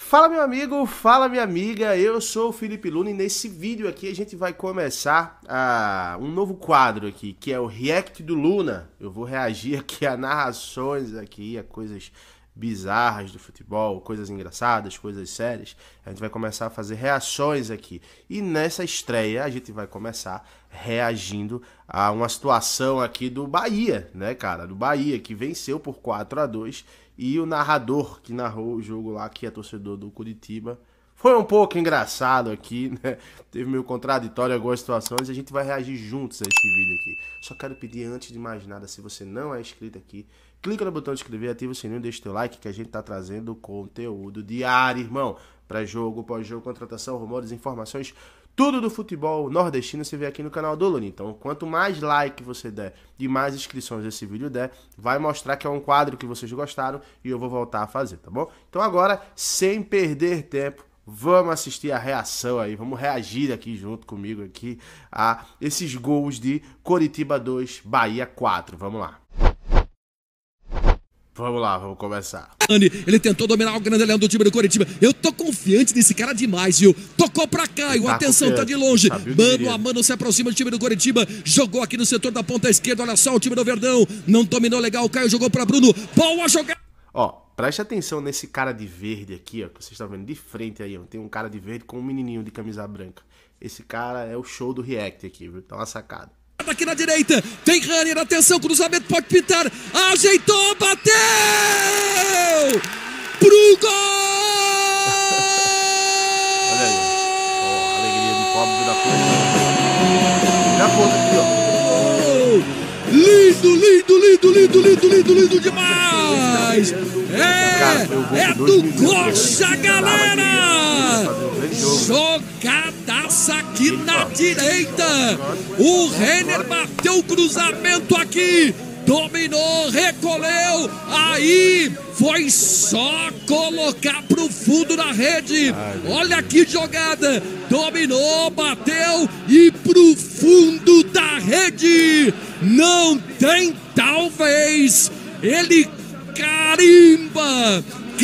Fala meu amigo, fala minha amiga, eu sou o Felipe Luna e nesse vídeo aqui a gente vai começar um novo quadro aqui, que é o React do Luna. Eu vou reagir aqui a narrações aqui, a coisas bizarras do futebol, coisas engraçadas, coisas sérias. A gente vai começar a fazer reações aqui. E nessa estreia a gente vai começar reagindo a uma situação aqui do Bahia, né, cara? Do Bahia, que venceu por 4-2. E o narrador que narrou o jogo lá, que é torcedor do Curitiba, foi um pouco engraçado aqui, né? Teve meio contraditório algumas situações e a gente vai reagir juntos a esse vídeo aqui. Só quero pedir, antes de mais nada, se você não é inscrito aqui, clica no botão de inscrever, ativa o sininho, deixa o teu like, que a gente tá trazendo conteúdo diário, irmão. Pré-jogo, pós-jogo, contratação, rumores, informações, tudo do futebol nordestino você vê aqui no canal do Luna. Então, quanto mais like você der e mais inscrições esse vídeo der, vai mostrar que é um quadro que vocês gostaram e eu vou voltar a fazer, tá bom? Então agora, sem perder tempo, vamos assistir a reação aí, vamos reagir aqui junto comigo aqui a esses gols de Coritiba 2, Bahia 4. Vamos lá. Vamos lá, vamos começar. Ele tentou dominar o grande leão do time do Coritiba. Eu tô confiante nesse cara demais, viu? Tocou pra Caio, atenção, tá de longe. Mano a mano se aproxima do time do Coritiba. Jogou aqui no setor da ponta esquerda, olha só o time do Verdão. Não dominou legal, o Caio jogou pra Bruno. Boa jogada. Ó, preste atenção nesse cara de verde aqui, ó, que vocês estão vendo de frente aí, ó. Tem um cara de verde com um menininho de camisa branca. Esse cara é o show do React aqui, viu? Tá uma sacada. Aqui na direita, tem Ranier, atenção, cruzamento pode pintar, ajeitou, bateu! Pro gol! Olha aí, ó, a alegria de pobre da porra. Já foi aqui, ó. Lindo, lindo, lindo, lindo, lindo, lindo, lindo demais! É do Coxa, galera! Jogadaça aqui na direita. O Renner bateu o cruzamento aqui. Dominou, recolheu. Aí foi só colocar pro fundo da rede. Olha que jogada. Dominou, bateu e pro fundo da rede. Não tem talvez. Ele carimba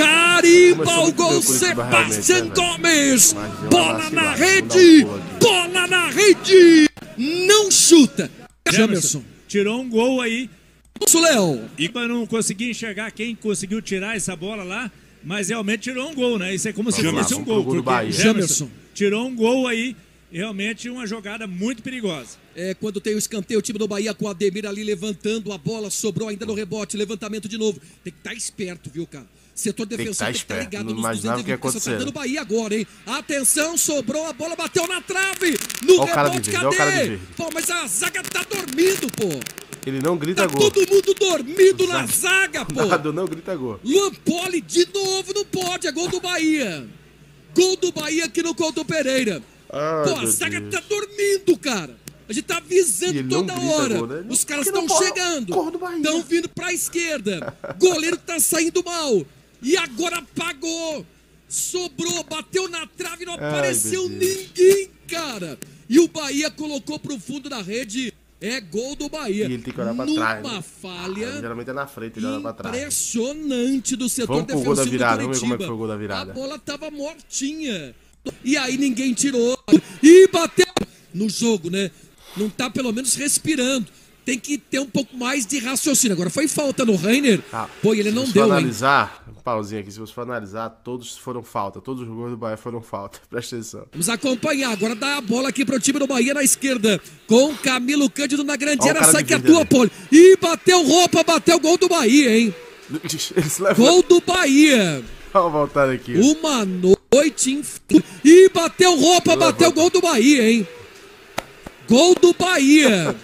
o gol, Sebastião Gomes. Bola na rede, bola na rede. Não chuta. Jamerson tirou um gol aí. Léo. E eu não consegui enxergar quem conseguiu tirar essa bola lá, mas realmente tirou um gol, né? Isso é como se fosse um gol. Porque Jamerson tirou um gol aí, realmente uma jogada muito perigosa. É, quando tem o escanteio, o time do Bahia com o Ademir ali levantando a bola, sobrou ainda no rebote, levantamento de novo. Tem que estar esperto, viu, cara? Setor defensor tem que estar ligado nos 220 que tá dando Bahia agora, hein? Atenção, sobrou a bola, bateu na trave. No rebote, cadê? Pô, mas a zaga tá dormindo, pô. Ele não grita gol. Todo mundo dormindo na zaga, pô. Nada, não grita gol. Luan Poli de novo, não pode, é gol do Bahia. Gol do Bahia aqui no Couto Pereira. Pô, a zaga tá dormindo, cara. A gente tá avisando toda hora. Gol, né? Os caras estão chegando. Estão vindo pra esquerda. Goleiro tá saindo mal. E agora apagou. Sobrou, bateu na trave, não apareceu ninguém, cara. E o Bahia colocou pro fundo da rede. É gol do Bahia. E ele tem que olhar pra trás. Numa falha. Geralmente é na frente, ele olha pra trás. Impressionante do setor defensivo gol da virada. do Curitiba. Vamos ver como é que foi o gol da virada. A bola tava mortinha. E aí ninguém tirou. E bateu no jogo, né? Não tá pelo menos respirando. Tem que ter um pouco mais de raciocínio. Agora foi falta no Reiner. Pô, ele não deu, hein? Se for analisar, um pauzinho aqui, se você for analisar, todos foram falta. Todos os gols do Bahia foram falta. Presta atenção. Vamos acompanhar. Agora dá a bola aqui pro time do Bahia na esquerda. Com Camilo Cândido na grande área. Sai que atua, Poli. E bateu roupa, bateu gol do Bahia, hein? Gol do Bahia. Vamos voltar aqui. Uma noite e bateu roupa, bateu gol do Bahia, hein? Gol do Bahia.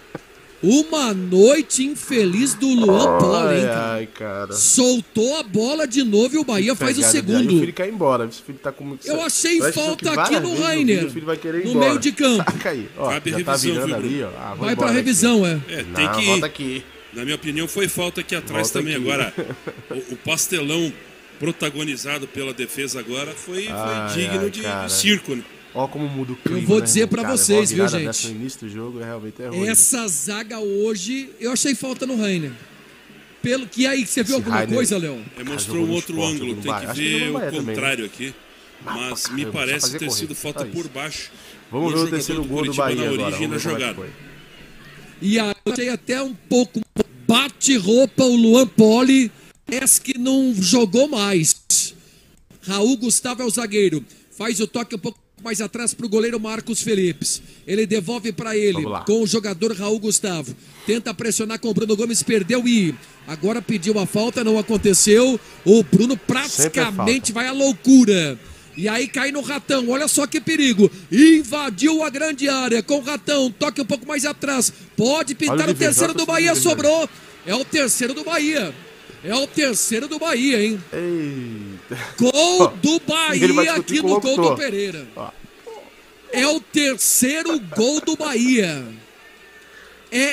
Uma noite infeliz do Luan Poli, hein, cara? Ai, cara. Soltou a bola de novo e o Bahia faz o segundo. O filho quer ir embora. O filho tá com muito... Eu achei falta aqui no Reiner. O filho vai querer ir no embora. meio de campo. Saca aí. Ó, já tá virando ali, ó. Vai pra revisão, tem que ir. Volta aqui. Na minha opinião, foi falta aqui atrás também. Agora, o pastelão protagonizado pela defesa agora foi digno de circo, né? Ó como muda o clima. Eu vou dizer pra vocês, viu, gente? No início do jogo realmente é ruim. Essa zaga hoje, eu achei falta no Reiner. Pelo que aí, você viu alguma coisa, Léo? Mostrou um outro ângulo, tem que ver o contrário aqui. Mas me parece ter sido falta por baixo. Vamos ver o terceiro gol do Bahia na agora. origem da jogada. E aí eu achei até um pouco bate-roupa o Luan Poli, parece que não jogou mais. Raul Gustavo é o zagueiro, faz o toque um pouco mais atrás para o goleiro Marcos Felipe. Ele devolve para ele com o jogador Raul Gustavo. Tenta pressionar com o Bruno Gomes, perdeu e agora pediu a falta, não aconteceu. O Bruno praticamente vai à loucura. E aí cai no Ratão, olha só que perigo. Invadiu a grande área com o Ratão, toque um pouco mais atrás. Pode pintar o terceiro do Bahia, sobrou. É o terceiro do Bahia. É o terceiro do Bahia, hein? Eita. Gol do Bahia aqui no Couto Pereira. É o terceiro gol do Bahia. É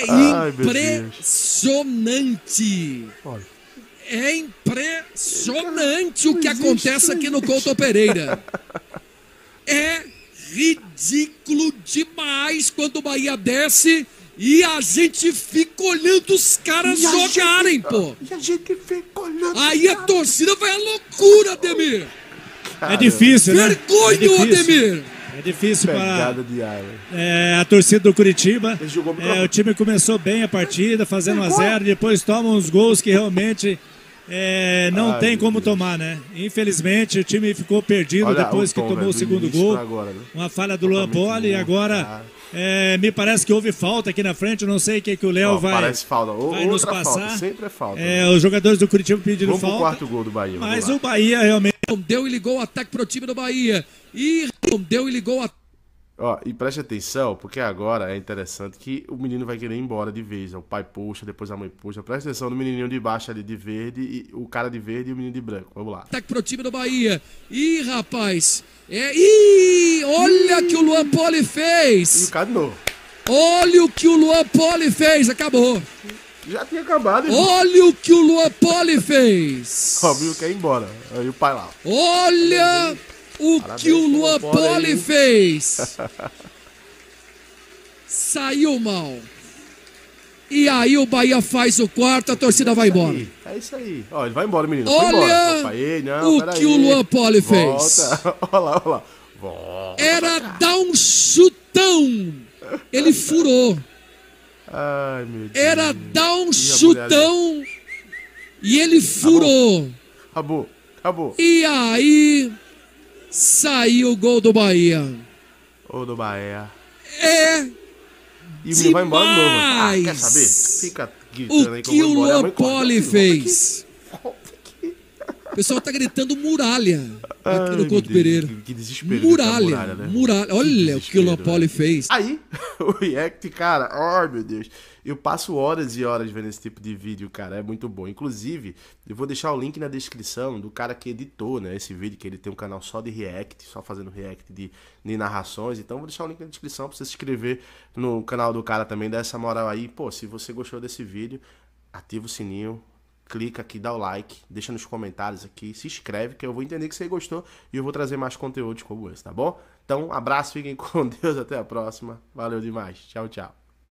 impressionante. É impressionante o que acontece aqui no Couto Pereira. É ridículo demais quando o Bahia desce e a gente fica olhando os caras jogarem, pô. E a gente fica olhando. Aí a torcida vai à loucura, Ademir. É difícil, né? Vergonha, Ademir. É difícil para a torcida do Curitiba. O time começou bem a partida, fazendo 1-0, depois toma uns gols que realmente não tem como tomar, né? Infelizmente o time ficou perdido depois que tomou o segundo gol. Uma falha do Luan Poli e agora me parece que houve falta aqui na frente. Eu não sei o que o Léo vai nos passar. Sempre é falta. Os jogadores do Curitiba pedindo falta. Vamos pro quarto gol do Bahia. Mas o Bahia realmente deu e ligou o ataque pro time do Bahia. E deu e ligou o e preste atenção, porque agora é interessante que o menino vai querer ir embora de vez. O pai puxa, depois a mãe puxa. Presta atenção no menininho de baixo ali de verde, e o cara de verde e o menino de branco. Vamos lá. Ataque pro time do Bahia. Ih, rapaz. Olha o que o Luan Poli fez. E o cara de novo. Olha o que o Luan Poli fez. Acabou. Já tinha acabado. Olha o que o Luan Poli fez. Óbvio que quer ir embora. Aí o pai lá. Olha o que o Luan Poli fez. Saiu mal. E aí o Bahia faz o quarto, a torcida vai embora. É isso aí. Ele vai embora, menino. Olha o que o Luan Poli fez. Olha lá. Era dar um chutão. Ele furou. Ai, meu Deus. Era dar um chutão e ele furou. Acabou. E aí saiu o gol do Bahia. Gol do Bahia. E o menino vai embora de novo. Quer saber? Fica gritando aí que o que o Luan Poli fez. O pessoal tá gritando muralha aqui no Couto Pereira. Que desespero. Muralha, né? Olha o que o Luan Poli fez. Aí, o react, cara, ai meu Deus. Eu passo horas e horas vendo esse tipo de vídeo, cara, é muito bom. Inclusive, eu vou deixar o link na descrição do cara que editou, né, esse vídeo, que ele tem um canal só de react, só fazendo react de narrações. Então, eu vou deixar o link na descrição pra você se inscrever no canal do cara também, dá essa moral aí. Pô, se você gostou desse vídeo, ativa o sininho, clica aqui, dá o like, deixa nos comentários aqui, se inscreve, que eu vou entender que você gostou e eu vou trazer mais conteúdos como esse, tá bom? Então, abraço, fiquem com Deus, até a próxima. Valeu demais. Tchau, tchau.